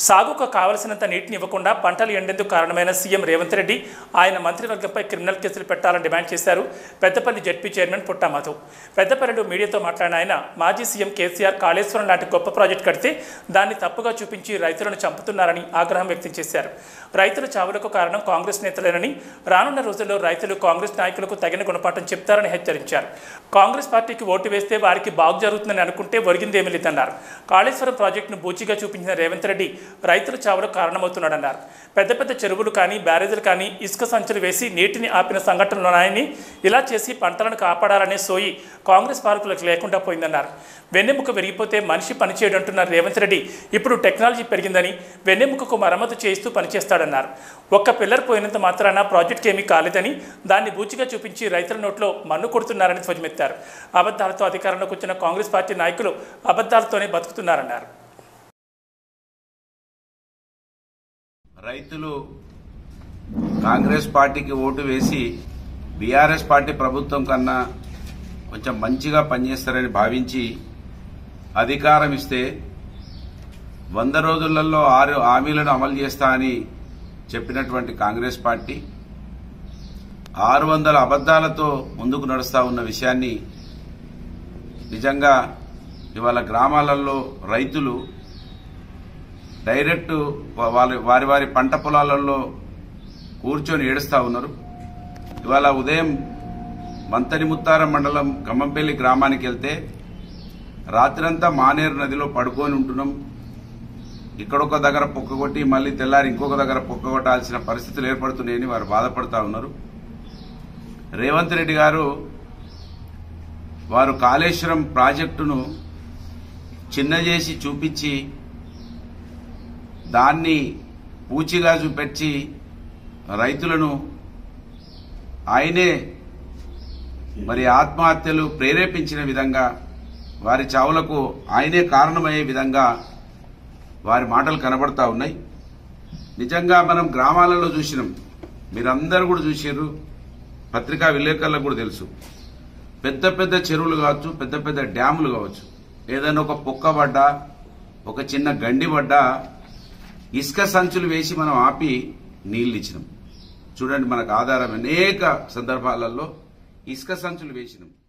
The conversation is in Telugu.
సాగుకు కావలసినంత నీటిని ఇవ్వకుండా పంటలు ఎండేందుకు కారణమైన సీఎం రేవంత్ రెడ్డి ఆయన మంత్రివర్గంపై క్రిమినల్ కేసులు పెట్టాలని డిమాండ్ చేశారు పెద్దపల్లి జెడ్పీ చైర్మన్ పుట్టా మాధవ్. పెద్దపల్లిలో మీడియాతో మాట్లాడిన ఆయన మాజీ సీఎం కేసీఆర్ కాళేశ్వరం లాంటి గొప్ప ప్రాజెక్టు కడితే దాన్ని తప్పుగా చూపించి రైతులను చంపుతున్నారని ఆగ్రహం వ్యక్తం చేశారు. రైతుల చావులకు కారణం కాంగ్రెస్ నేతలేనని, రానున్న రోజుల్లో రైతులు కాంగ్రెస్ నాయకులకు తగిన గుణపాఠం చెప్తారని హెచ్చరించారు. కాంగ్రెస్ పార్టీకి ఓటు వేస్తే వారికి బాగు జరుగుతుందని అనుకుంటే ఒరిగిందేమీ లేదన్నారు. కాళేశ్వరం ప్రాజెక్టును బూచిగా చూపించిన రేవంత్ రెడ్డి రైతుల చావులకు కారణమవుతున్నాడన్నారు. పెద్ద పెద్ద చెరువులు కానీ బ్యారేజీలు కానీ ఇసుక సంచులు వేసి నీటిని ఆపిన సంఘటనలున్నాయని, ఇలా చేసి పంటలను కాపాడాలనే సోయి కాంగ్రెస్ పాలకులకు లేకుండా పోయిందన్నారు. వెన్నెముక విరిగిపోతే మనిషి పనిచేయడంటున్న రేవంత్ రెడ్డి ఇప్పుడు టెక్నాలజీ పెరిగిందని వెన్నెముకకు మరమ్మతు చేయిస్తూ పనిచేస్తాడన్నారు. ఒక్క పిల్లర్ పోయినంత మాత్రాన ప్రాజెక్టుకి ఏమీ కాలేదని, దాన్ని బూచిగా చూపించి రైతుల నోట్లో మన్ను కొడుతున్నారని ధ్వజమెత్తారు. అబద్ధాలతో అధికారంలోకి వచ్చిన కాంగ్రెస్ పార్టీ నాయకులు అబద్ధాలతోనే బతుకుతున్నారన్నారు. రైతులు కాంగ్రెస్ పార్టీకి ఓటు వేసి బీఆర్ఎస్ పార్టీ ప్రభుత్వం కన్నా కొంచెం మంచిగా పనిచేస్తారని భావించి అధికారం ఇస్తే 100 రోజులలో 6 హామీలను అమలు చేస్తా అని చెప్పినటువంటి కాంగ్రెస్ పార్టీ 600 అబద్దాలతో ముందుకు నడుస్తా ఉన్న విషయాన్ని నిజంగా ఇవాళ గ్రామాలలో రైతులు డైరెక్ట్ వారి వారి పంట పొలాలలో కూర్చొని ఏడుస్తా ఉన్నారు. ఇవాళ ఉదయం మంతరిముత్తారం మండలం ఖమ్మంపల్లి గ్రామానికి వెళ్తే రాత్రంతా మానేరు నదిలో పడుకొని ఉంటున్నాం. ఇక్కడొక దగ్గర పొక్కగొట్టి మళ్లీ తెల్లారి ఇంకొక దగ్గర పొక్కగొట్టాల్సిన పరిస్థితులు ఏర్పడుతున్నాయని వారు బాధపడతా ఉన్నారు. రేవంత్ రెడ్డి గారు వారు కాళేశ్వరం ప్రాజెక్టును చిన్న చేసి చూపించి దాన్ని పూచిగా చూపెట్టి రైతులను ఆయనే మరి ఆత్మహత్యలు ప్రేరేపించిన విధంగా, వారి చావులకు ఆయనే కారణమయ్యే విధంగా వారి మాటలు కనబడతా ఉన్నాయి. నిజంగా మనం గ్రామాలలో చూసినాం, మీరందరూ కూడా చూసారు, పత్రికా విలేకరులకు కూడా తెలుసు. పెద్ద పెద్ద చెరువులు కావచ్చు, పెద్ద పెద్ద డ్యాములు కావచ్చు, ఏదైనా ఒక పొక్క పడ్డా, ఒక చిన్న గండి పడ్డా ఇసుక సంచులు వేసి మనం ఆపి నీళ్లు ఇచ్చినాం. చూడండి, మనకు ఆధారం అనేక సందర్భాలలో ఇసుక సంచులు వేసినాం.